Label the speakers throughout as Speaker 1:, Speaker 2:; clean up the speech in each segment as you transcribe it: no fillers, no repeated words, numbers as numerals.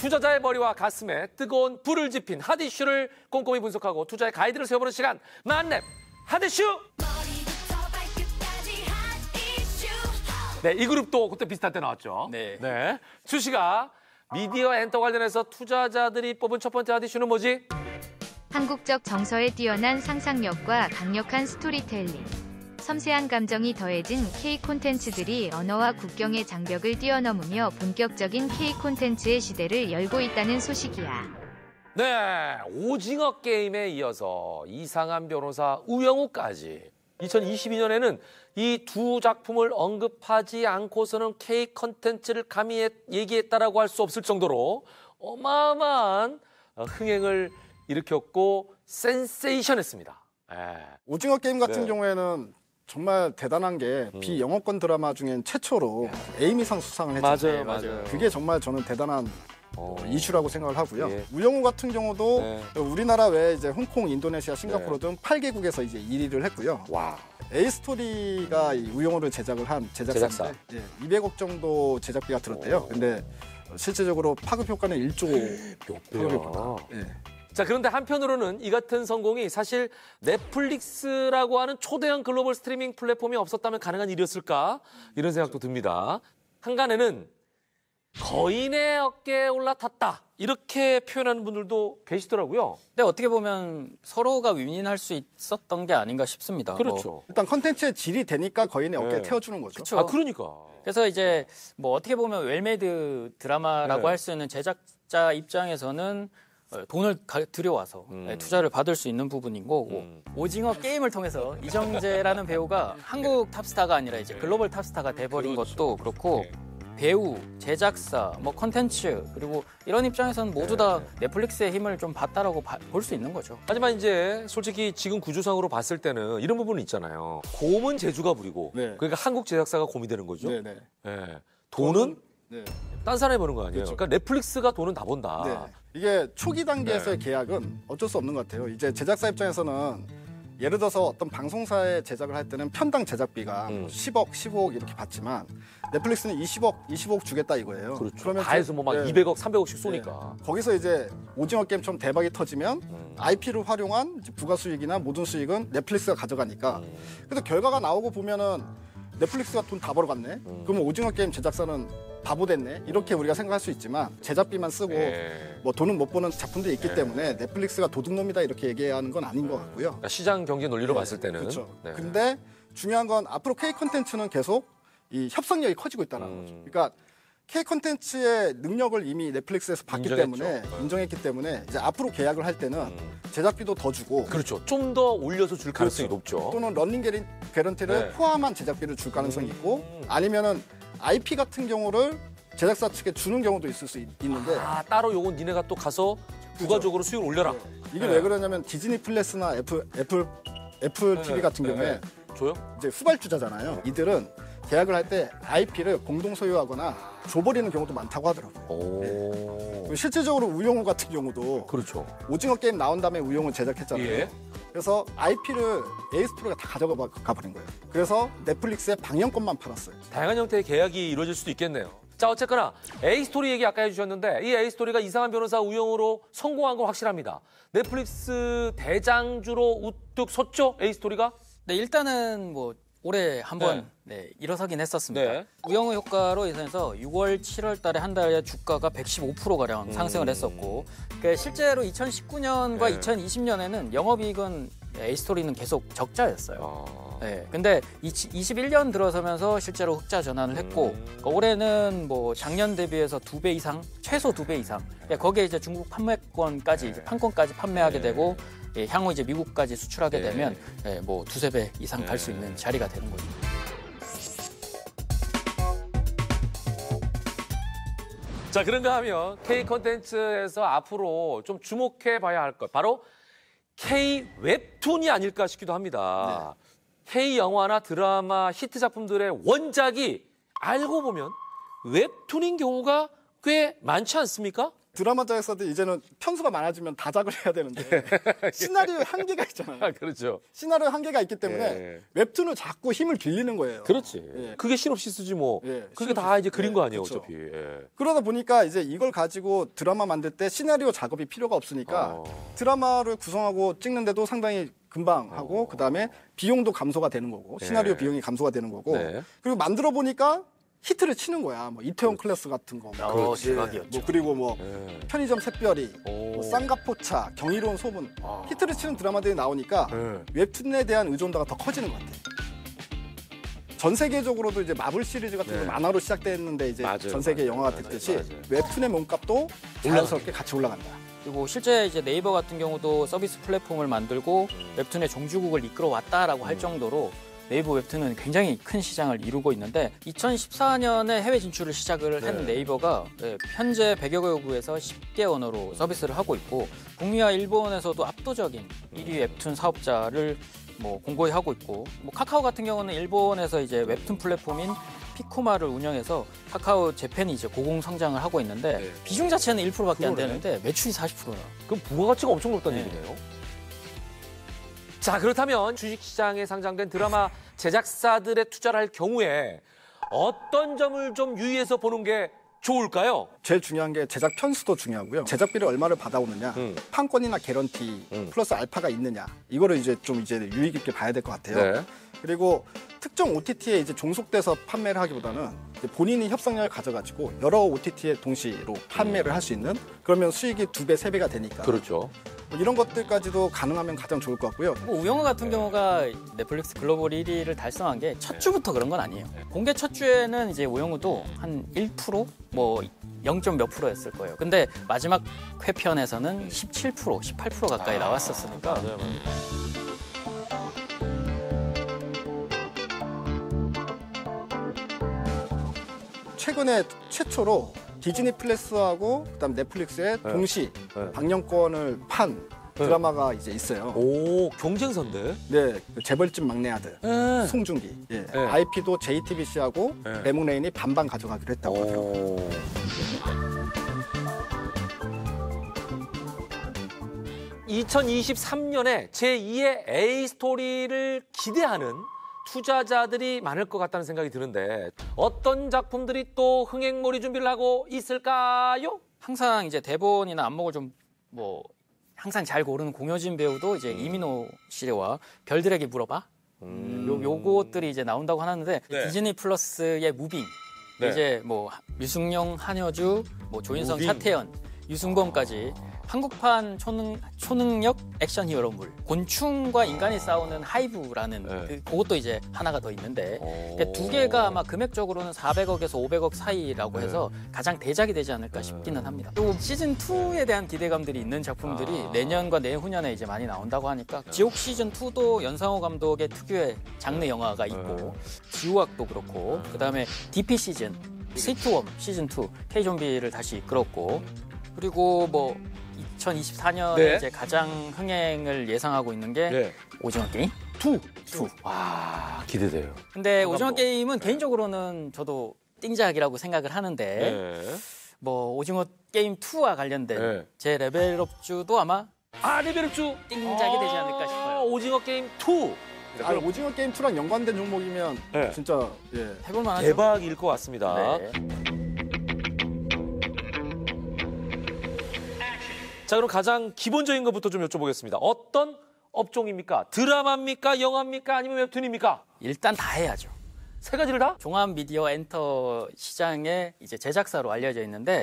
Speaker 1: 투자자의 머리와 가슴에 뜨거운 불을 지핀 핫 이슈를 꼼꼼히 분석하고 투자의 가이드를 세워보는 시간 만렙 핫 이슈. 네, 이 그룹도 그때 비슷할 때 나왔죠.
Speaker 2: 네.
Speaker 1: 주시가 미디어 엔터 관련해서 투자자들이 뽑은 첫 번째 핫 이슈는 뭐지?
Speaker 3: 한국적 정서에 뛰어난 상상력과 강력한 스토리텔링. 섬세한 감정이 더해진 K 콘텐츠들이 언어와 국경의 장벽을 뛰어넘으며 본격적인 K 콘텐츠의 시대를 열고 있다는 소식이야.
Speaker 1: 네, 오징어 게임에 이어서 이상한 변호사 우영우까지 2022년에는 이 두 작품을 언급하지 않고서는 K 콘텐츠를 감히 얘기했다라고 할 수 없을 정도로 어마어마한 흥행을 일으켰고 센세이션했습니다.
Speaker 4: 오징어 게임 같은
Speaker 1: 네.
Speaker 4: 경우에는 정말 대단한 게 비영어권 드라마 중엔 최초로 에이미상 수상을 했잖아요.
Speaker 1: 맞아요.
Speaker 4: 그게 정말 저는 대단한 이슈라고 생각을 하고요.
Speaker 1: 예.
Speaker 4: 우영우 같은 경우도
Speaker 1: 네.
Speaker 4: 우리나라 외에 이제 홍콩, 인도네시아, 싱가포르 등 8개국에서 이제 1위를 했고요.
Speaker 1: 와.
Speaker 4: A스토리가 이 우영우를 제작을 한
Speaker 1: 제작사.
Speaker 4: 제작사인데 200억 정도 제작비가 들었대요. 근데 실제적으로 파급 효과는 1조 파급 효과다. 예.
Speaker 1: 자, 그런데 한편으로는 이 같은 성공이 사실 넷플릭스라고 하는 초대형 글로벌 스트리밍 플랫폼이 없었다면 가능한 일이었을까? 이런 생각도 듭니다. 한간에는 거인의 어깨에 올라탔다. 이렇게 표현하는 분들도 계시더라고요.
Speaker 2: 근데 어떻게 보면 서로가 윈윈할 수 있었던 게 아닌가 싶습니다.
Speaker 1: 그렇죠.
Speaker 4: 일단 컨텐츠의 질이 되니까 거인의 어깨에
Speaker 1: 네.
Speaker 4: 태워주는 거죠.
Speaker 2: 그쵸.
Speaker 1: 아, 그러니까.
Speaker 2: 그래서 이제 뭐 어떻게 보면 웰메이드 드라마라고
Speaker 1: 네.
Speaker 2: 할 수 있는 제작자 입장에서는 돈을 들여와서 투자를 받을 수 있는 부분인 거고 오징어 게임을 통해서 이정재라는 배우가 한국 탑스타가 아니라 이제 글로벌 탑스타가 돼버린 것도 그렇고 배우, 제작사, 뭐 컨텐츠 그리고 이런 입장에서는 모두 다 넷플릭스의 힘을 좀 봤다라고 볼 수 있는 거죠.
Speaker 1: 하지만 이제 솔직히 지금 구조상으로 봤을 때는 이런 부분은 있잖아요. 곰은 제주가 부리고
Speaker 4: 네.
Speaker 1: 그러니까 한국 제작사가 곰이 되는 거죠.
Speaker 4: 네네.
Speaker 1: 예. 돈은
Speaker 4: 네.
Speaker 1: 딴 사람이 버는 거 아니에요.
Speaker 4: 그렇죠.
Speaker 1: 그러니까 넷플릭스가 돈은 다 본다.
Speaker 4: 네. 이게 초기 단계에서의 계약은 어쩔 수 없는 것 같아요. 이제 제작사 입장에서는 예를 들어서 어떤 방송사에 제작을 할 때는 편당 제작비가 10억, 15억 이렇게 받지만 넷플릭스는 20억 주겠다 이거예요.
Speaker 1: 그렇죠. 다 해서 뭐 막 200억, 300억씩 쏘니까.
Speaker 4: 거기서 이제 오징어 게임처럼 대박이 터지면 IP를 활용한 이제 부가 수익이나 모든 수익은 넷플릭스가 가져가니까 그래서 결과가 나오고 보면은 넷플릭스가 돈 다 벌어갔네. 그러면 오징어 게임 제작사는 바보 됐네. 이렇게 우리가 생각할 수 있지만 제작비만 쓰고 뭐 돈은 못 버는 작품들이 있기 때문에 넷플릭스가 도둑놈이다 이렇게 얘기하는 건 아닌 것 같고요.
Speaker 1: 그러니까 시장 경제 논리로 봤을 때는.
Speaker 4: 그렇죠.
Speaker 1: 네.
Speaker 4: 근데 중요한 건 앞으로 K 콘텐츠는 계속 이 협상력이 커지고 있다는 거죠. 그러니까 K 콘텐츠의 능력을 이미 넷플릭스에서 봤기
Speaker 1: 인정했죠.
Speaker 4: 때문에 인정했기 때문에 이제 앞으로 계약을 할 때는 제작비도 더 주고
Speaker 1: 그렇죠. 좀 더 올려서 줄 가능성이
Speaker 4: 그렇죠.
Speaker 1: 높죠.
Speaker 4: 또는 런닝 개런티를
Speaker 1: 네.
Speaker 4: 포함한 제작비를 줄 가능성이 있고 아니면은 IP 같은 경우를 제작사 측에 주는 경우도 있을 수 있는데
Speaker 1: 아, 따로 요건 니네가 또 가서 부가적으로 수익을 올려라.
Speaker 4: 이게
Speaker 1: 네.
Speaker 4: 왜 그러냐면 디즈니 플러스나 애플 TV 같은 경우에
Speaker 1: 줘요?
Speaker 4: 이제 후발주자잖아요. 이들은 계약을 할 때 IP를 공동 소유하거나 줘버리는 경우도 많다고 하더라고요.
Speaker 1: 오.
Speaker 4: 실질적으로 우영우 같은 경우도
Speaker 1: 그렇죠.
Speaker 4: 오징어 게임 나온 다음에 우영우 제작했잖아요.
Speaker 1: 예.
Speaker 4: 그래서 IP를 에이스토리가 다 가져가 버린 거예요. 그래서 넷플릭스에 방영권만 팔았어요.
Speaker 1: 다양한 형태의 계약이 이루어질 수도 있겠네요. 자, 어쨌거나 A스토리 얘기 아까 해주셨는데 이 A스토리가 이상한 변호사 우영우로 성공한 건 확실합니다. 넷플릭스 대장주로 우뚝 섰죠, A스토리가?
Speaker 2: 네, 일단은 뭐 올해 한번 일어서긴 했었습니다.
Speaker 1: 네.
Speaker 2: 우영우 효과로 인해서 6월, 7월 달에 한 달에 주가가 115%가량 상승을 했었고 그러니까 실제로 2019년과 2020년에는 영업이익은 A스토리는 계속 적자였어요. 네, 근데 21년 들어서면서 실제로 흑자 전환을 했고 그러니까 올해는 뭐 작년 대비해서 2배 이상, 최소 2배 이상 거기에 이제 중국 판매권까지 이제 판권까지 판매하게 되고 향후 이제 미국까지 수출하게 되면 뭐 2~3배 이상 갈 수 있는 자리가 되는 거죠.
Speaker 1: 자, 그런가 하면 K 콘텐츠에서 앞으로 좀 주목해 봐야 할 것, 바로 K 웹툰이 아닐까 싶기도 합니다. K 영화나 드라마 히트 작품들의 원작이 알고 보면 웹툰인 경우가 꽤 많지 않습니까?
Speaker 4: 드라마자에서도 이제는 편수가 많아지면 다작을 해야 되는데 시나리오에 한계가 있잖아요.
Speaker 1: 그렇죠.
Speaker 4: 시나리오에 한계가 있기 때문에
Speaker 1: 예.
Speaker 4: 웹툰을 자꾸 힘을 빌리는 거예요.
Speaker 1: 그렇지.
Speaker 4: 예.
Speaker 1: 그게 시놉시스지 뭐.
Speaker 4: 예,
Speaker 1: 그게 다 이제
Speaker 4: 시놉시스.
Speaker 1: 그린 거 아니에요,
Speaker 4: 그렇죠.
Speaker 1: 어차피. 예.
Speaker 4: 그러다 보니까 이제 이걸 가지고 드라마 만들 때 시나리오 작업이 필요가 없으니까 드라마를 구성하고 찍는데도 상당히 금방 하고 그다음에 비용도 감소가 되는 거고 시나리오
Speaker 1: 네.
Speaker 4: 비용이 감소가 되는 거고
Speaker 1: 네.
Speaker 4: 그리고 만들어 보니까 히트를 치는 거야. 뭐 이태원 클래스 같은 거.
Speaker 2: 대박이었죠.
Speaker 4: 뭐 그리고 뭐
Speaker 1: 예.
Speaker 4: 편의점 샛별이,
Speaker 1: 오.
Speaker 4: 뭐 쌍가포차, 경이로운 소문 히트를 치는 드라마들이 나오니까
Speaker 1: 예.
Speaker 4: 웹툰에 대한 의존도가 더 커지는 것 같아. 전 세계적으로도 이제 마블 시리즈 같은 거
Speaker 1: 네.
Speaker 4: 만화로 시작됐는데 이제
Speaker 1: 맞아요,
Speaker 4: 전 세계
Speaker 1: 맞아요.
Speaker 4: 영화가 됐듯이
Speaker 1: 맞아요.
Speaker 4: 웹툰의 몸값도 자연스럽게 같이 올라간다.
Speaker 2: 그리고 실제 이제 네이버 같은 경우도 서비스 플랫폼을 만들고 웹툰의 종주국을 이끌어 왔다라고 할 정도로 네이버 웹툰은 굉장히 큰 시장을 이루고 있는데 2014년에 해외 진출을 시작을 한 네이버가 현재 100여 개국에서 10개 언어로 서비스를 하고 있고 북미와 일본에서도 압도적인 1위 웹툰 사업자를 뭐 공고히 하고 있고 뭐 카카오 같은 경우는 일본에서 이제 웹툰 플랫폼인 피코마를 운영해서 카카오 재팬이 이제 고공 성장을 하고 있는데
Speaker 1: 네.
Speaker 2: 비중 자체는 1%밖에 안
Speaker 1: 그러네.
Speaker 2: 되는데 매출이 40%야.
Speaker 1: 그럼 부가가치가 엄청 높다는
Speaker 2: 네.
Speaker 1: 얘기네요. 자, 그렇다면 주식시장에 상장된 드라마 제작사들의 투자를 할 경우에 어떤 점을 좀 유의해서 보는 게 좋을까요?
Speaker 4: 제일 중요한 게 제작 편수도 중요하고요. 제작비를 얼마를 받아오느냐, 판권이나 개런티 플러스 알파가 있느냐, 이거를 이제 좀 이제 유의 깊게 봐야 될 것 같아요.
Speaker 1: 네.
Speaker 4: 그리고 특정 OTT에 이제 종속돼서 판매를 하기보다는 이제 본인이 협상력을 가져가지고 여러 OTT에 동시로 판매를 할 수 있는 그러면 수익이 2배, 3배가 되니까
Speaker 1: 그렇죠.
Speaker 4: 뭐 이런 것들까지도 가능하면 가장 좋을 것 같고요.
Speaker 2: 뭐 우영우 같은 경우가 넷플릭스 글로벌 1위를 달성한 게 첫 주부터 그런 건 아니에요. 공개 첫 주에는 이제 우영우도 한 1%? 뭐 0. 몇 %였을 거예요. 근데 마지막 회편에서는 17%, 18% 가까이 나왔었으니까
Speaker 1: 맞아요.
Speaker 4: 최근에 최초로 디즈니 플러스하고 그다음 넷플릭스의 동시
Speaker 1: 네.
Speaker 4: 방영권을 판 드라마가 이제 있어요.
Speaker 1: 오, 경쟁사인데?
Speaker 4: 네, 그 재벌집 막내 아들
Speaker 1: 네.
Speaker 4: 송중기. 예.
Speaker 1: 네.
Speaker 4: IP도 JTBC하고
Speaker 1: 네.
Speaker 4: 레몬레인이 반반 가져가기로 했다고 하더라고요.
Speaker 1: 오. (2023년에) 제2의 A 스토리를 기대하는 투자자들이 많을 것 같다는 생각이 드는데 어떤 작품들이 또 흥행몰이 준비를 하고 있을까요?
Speaker 2: 항상 이제 대본이나 안목을 좀 뭐 항상 잘 고르는 공효진 배우도 이제 이민호 씨와 별들에게 물어봐. 요것들이 이제 나온다고 하는데
Speaker 1: 네.
Speaker 2: 디즈니 플러스의 무빙
Speaker 1: 네.
Speaker 2: 이제 뭐 유승용, 한여주, 뭐 조인성,
Speaker 1: 무빙.
Speaker 2: 차태현, 유승범까지 한국판 초능력 액션 히어로물 곤충과 인간이 싸우는 하이브라는
Speaker 1: 네.
Speaker 2: 그것도 이제 하나가 더 있는데
Speaker 1: 오.
Speaker 2: 그러니까 두 개가 아마 금액적으로는 400억에서 500억 사이라고
Speaker 1: 네.
Speaker 2: 해서 가장 대작이 되지 않을까 싶기는 합니다. 또 시즌 2에 대한 기대감들이 있는 작품들이 내년과 내후년에 이제 많이 나온다고 하니까 지옥 시즌 2도 연상호 감독의 특유의 장르 영화가 있고 지우학도 그렇고 그다음에 DP 시즌 스위트웜 시즌 2 K-좀비를 다시 이끌었고 그리고 뭐 2024년에
Speaker 1: 네.
Speaker 2: 이제 가장 흥행을 예상하고 있는 게
Speaker 1: 네.
Speaker 2: 오징어 게임
Speaker 1: 2. 와, 기대돼요.
Speaker 2: 근데 오징어 게임은 개인적으로는 저도 띵작이라고 생각을 하는데
Speaker 1: 네.
Speaker 2: 뭐 오징어 게임 2와 관련된
Speaker 1: 네.
Speaker 2: 제 레벨업주도 아마
Speaker 1: 아, 레벨업주
Speaker 2: 띵작이 되지 않을까 싶어요.
Speaker 1: 오징어 게임 2.
Speaker 4: 오징어 게임 2랑 연관된 종목이면
Speaker 1: 네.
Speaker 4: 진짜 예.
Speaker 2: 해볼 만하죠.
Speaker 1: 대박일 것 같습니다.
Speaker 2: 네.
Speaker 1: 자, 그럼 가장 기본적인 것부터 좀 여쭤보겠습니다. 어떤 업종입니까? 드라마입니까? 영화입니까? 아니면 웹툰입니까?
Speaker 2: 일단 다 해야죠.
Speaker 1: 세 가지를 다?
Speaker 2: 종합 미디어 엔터 시장의 이제 제작사로 알려져 있는데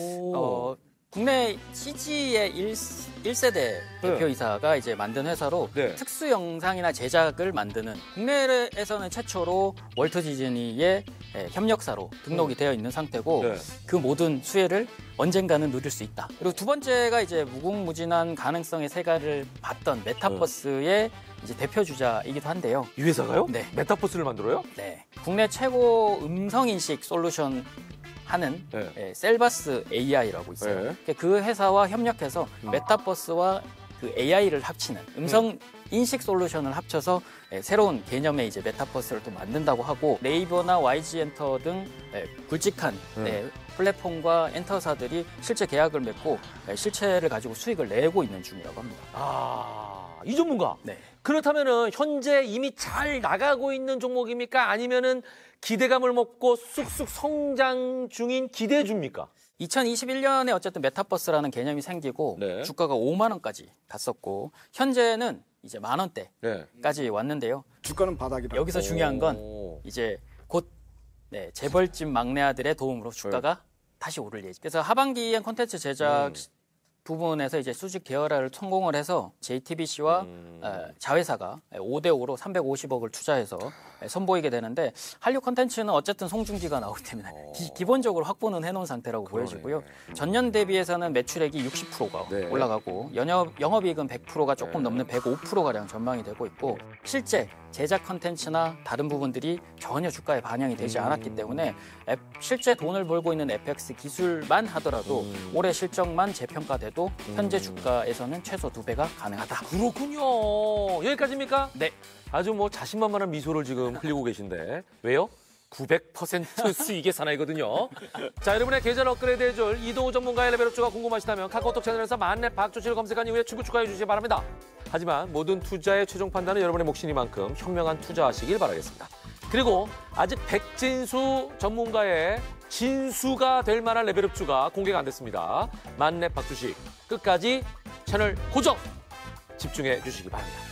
Speaker 2: 국내 CG의 1세대 대표이사가 이제 만든 회사로
Speaker 1: 네.
Speaker 2: 특수 영상이나 제작을 만드는 국내에서는 최초로 월트 디즈니의 협력사로 등록이 되어 있는 상태고
Speaker 1: 네.
Speaker 2: 그 모든 수혜를 언젠가는 누릴 수 있다. 그리고 두 번째가 이제 무궁무진한 가능성의 세가를 봤던 메타버스의 이제 대표 주자이기도 한데요.
Speaker 1: 이 회사가요?
Speaker 2: 네.
Speaker 1: 메타버스를 만들어요?
Speaker 2: 네. 국내 최고 음성 인식 솔루션 하는
Speaker 1: 네.
Speaker 2: 셀바스 AI라고 있어요.
Speaker 1: 네.
Speaker 2: 그 회사와 협력해서 메타버스와 그 AI를 합치는 음성 인식 솔루션을 합쳐서 새로운 개념의 이제 메타버스를 또 만든다고 하고 네이버나 YG엔터 등 굵직한 플랫폼과 엔터사들이 실제 계약을 맺고 실체를 가지고 수익을 내고 있는 중이라고 합니다.
Speaker 1: 아, 이 전문가.
Speaker 2: 네.
Speaker 1: 그렇다면은 현재 이미 잘 나가고 있는 종목입니까? 아니면은 기대감을 먹고 쑥쑥 성장 중인 기대주입니까?
Speaker 2: 2021년에 어쨌든 메타버스라는 개념이 생기고
Speaker 1: 네.
Speaker 2: 주가가 5만 원까지 갔었고 현재는 이제 만 원대까지
Speaker 1: 네.
Speaker 2: 왔는데요.
Speaker 4: 주가는 바닥이다.
Speaker 2: 여기서 중요한 건
Speaker 1: 오.
Speaker 2: 이제 곧 재벌집 막내 아들의 도움으로 주가가 다시 오를 예정. 그래서 하반기엔 콘텐츠 제작 부분에서 이제 수직 계열화를 성공을 해서 JTBC와 자회사가 5대5로 350억을 투자해서 선보이게 되는데 한류 콘텐츠는 어쨌든 송중기가 나오기 때문에 기본적으로 확보는 해놓은 상태라고 보여지고요. 전년 대비해서는 매출액이 60%가
Speaker 1: 네.
Speaker 2: 올라가고 영업이익은 100%가 조금 넘는 105%가량 전망이 되고 있고 실제 제작 콘텐츠나 다른 부분들이 전혀 주가에 반영이 되지 않았기 때문에 실제 돈을 벌고 있는 FX 기술만 하더라도 올해 실적만 재평가돼도 현재 주가에서는 최소 2배가 가능하다.
Speaker 1: 그렇군요. 여기까지입니까?
Speaker 2: 네.
Speaker 1: 아주 뭐 자신만만한 미소를 지금 흘리고 계신데 왜요? 900% 수익의 사나이거든요. 자, 여러분의 계절 업그레이드 해줄 이동우 전문가의 레벨업주가 궁금하시다면 카카오톡 채널에서 만렙 박조치를 검색한 이후에 친구 추가해 주시기 바랍니다. 하지만 모든 투자의 최종 판단은 여러분의 몫이니만큼 현명한 투자하시길 바라겠습니다. 그리고 아직 백진수 전문가의 진수가 될 만한 레벨업주가 공개가 안 됐습니다. 만렙 박주식 끝까지 채널 고정 집중해 주시기 바랍니다.